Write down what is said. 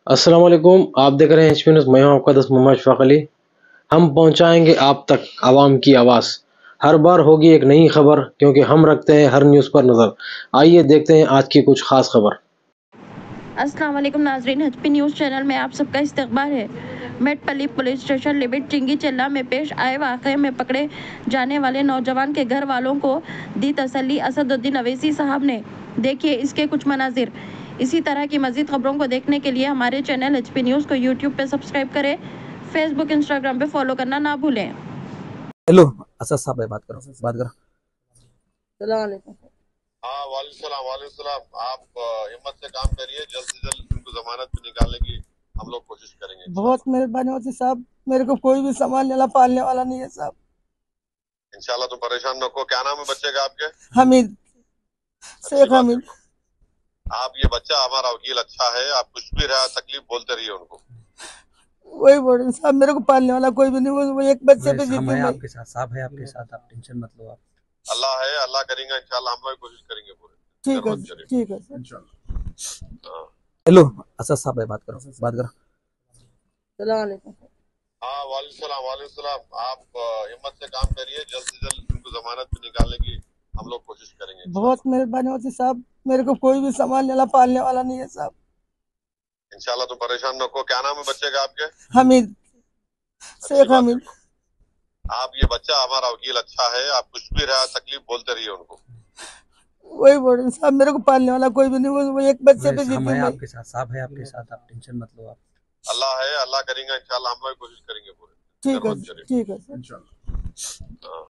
अस्सलाम वालेकुम। आप देख रहे हैं एचपी न्यूज़। मैं हूं आपका दोस्त मोहम्मद शफाक अली। हम पहुंचाएंगे आप तक आवाम की आवाज़। हर बार होगी एक नई खबर, क्योंकि हम रखते हैं हर न्यूज़ पर नज़र। आइए देखते हैं आज की कुछ खास खबर। अस्सलाम वालेकुम नाजरीन, एचपी न्यूज़ चैनल में आप सबका इस्तकबाल है। मेटपल्ली पुलिस स्टेशन लिमिट चिंगी चिल्ला में पेश आए वाक़े में पकड़े जाने वाले नौजवान के घर वालों को दी तसल्ली असदुद्दीन अवैसी साहब ने। देखिए इसके कुछ मनाजिर। इसी तरह की मज़ीद खबरों को देखने के लिए हमारे चैनल एचपी न्यूज़ को यूट्यूब पे सब्सक्राइब करें, फेसबुक इंस्टाग्राम पे फॉलो करना ना भूलें। हेलो असद साहब भाई, बात करो। हाँ, वालेकुम सलाम। आप हिम्मत से काम करिए, जल्द से जल्द इनको जमानत पे निकालने की हम लोग कोशिश करेंगे। बहुत मेहरबानी होती साहब, मेरे को कोई भी संभालने वाला पालने वाला नहीं है साहब। इंशाल्लाह तुम परेशान न हो। क्या नाम है बच्चे का आपके? हमीद, अच्छी शेख बात हमीद। है। आप ये बच्चा हमारा वकील अच्छा है, आप कुछ भी रहा तकलीफ बोलते रहिए उनको। वही बोल रहे साहब, मेरे को पालने वाला कोई भी नहीं, वो एक बच्चे पे जीती है मैं। आपके साथ, साहब है आपके साथ, आप टेंशन मत लो। आप अल्लाह है, अल्लाह करेंगे इंशाल्लाह, हम लोग कोशिश करेंगे पूरे। ठीक है, जरूरत करें। ठीक है सर। हाँ। हेलो असद साहब भाई, बात करो। हाँ, वालेकुम सलाम। आप हिम्मत से काम करिए, जल्द से जल्द इनको जमानत पे निकालने की हम लोग कोशिश करेंगे। बहुत मेहरबानी होती साहब, मेरे को कोई भी संभालने वाला पालने वाला नहीं है साहब। इंशाल्लाह तुम परेशान न हो। क्या नाम है बच्चे का आपके? हमीद, अच्छी शेख बात हमीद। है। आप ये बच्चा हमारा वकील अच्छा है, आप कुछ भी रहा तकलीफ बोलते रहिए उनको। वही बोल रहे साहब, मेरे को पालने वाला कोई भी नहीं, वो एक बच्चे पे जीती है मैं। आपके साथ, साहब है आपके साथ, आप टेंशन मत लो। आप अल्लाह है, अल्लाह करेंगे इंशाल्लाह, हम लोग कोशिश करेंगे पूरे। ठीक है, जरूरत करें। ठीक है सर। हाँ।